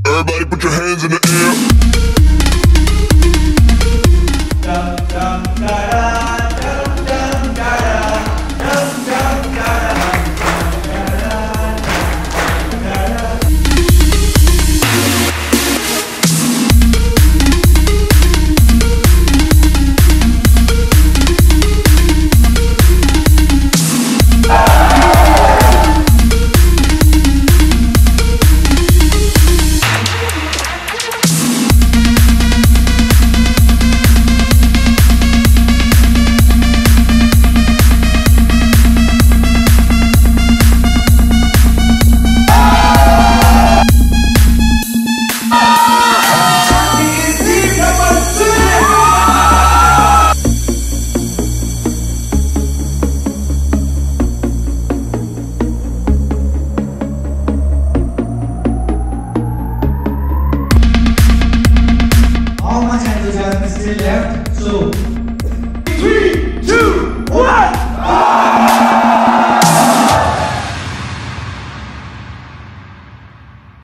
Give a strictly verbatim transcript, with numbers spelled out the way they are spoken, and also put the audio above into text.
Everybody put your hands in the air. Dum, dum, da, da, dum, dum, da, da, dum, dum, da, da, Left, so